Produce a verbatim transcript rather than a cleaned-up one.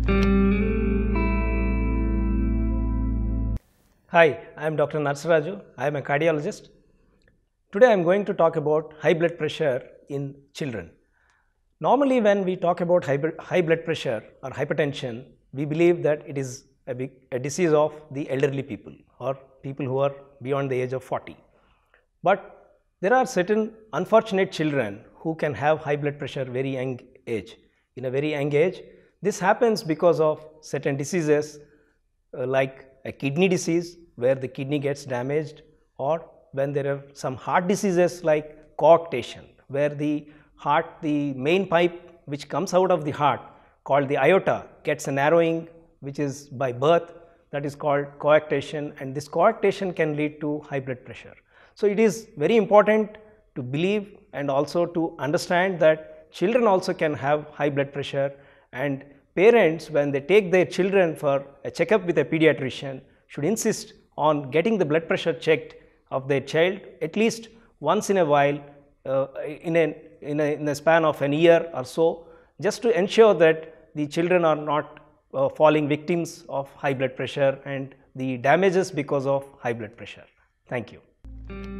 Hi, I am Doctor Narasa Raju. I am a cardiologist. Today I am going to talk about high blood pressure in children. Normally when we talk about high, high blood pressure or hypertension, we believe that it is a, big, a disease of the elderly people or people who are beyond the age of forty. But there are certain unfortunate children who can have high blood pressure very young age. In a very young age, this happens because of certain diseases uh, like a kidney disease where the kidney gets damaged, or when there are some heart diseases like coarctation where the heart, the main pipe which comes out of the heart called the aorta gets a narrowing which is by birth, that is called coarctation, and this coarctation can lead to high blood pressure. So it is very important to believe and also to understand that children also can have high blood pressure, and parents, when they take their children for a checkup with a pediatrician, should insist on getting the blood pressure checked of their child at least once in a while uh, in, a, in, a, in a span of an year or so, just to ensure that the children are not uh, falling victims of high blood pressure and the damages because of high blood pressure. Thank you.